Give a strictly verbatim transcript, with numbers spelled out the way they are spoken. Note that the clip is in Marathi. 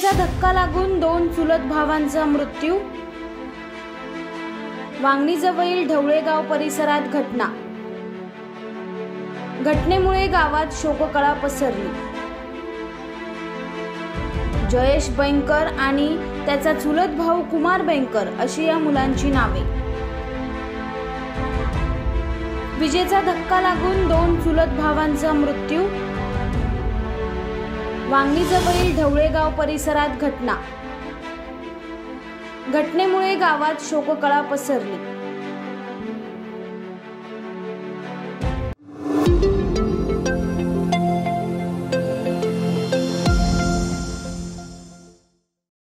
विजेचा धक्का लागून दोन चुलत भावांचा मृत्यू. वांगणीजवळील ढवळेगाव परिसरात घटना. घटनेमुळे गावात शोककळा पसरली. जयेश बैंकर आणि त्याचा चुलत भाऊ कुमार बैंकर अशी या मुलांची नावे. विजेचा धक्का लागून दोन चुलत भावांचा मृत्यू. वांगणीजवळील ढवळेगाव परिसरात घटना. घटनेमुळे गावात शोककळा पसरली.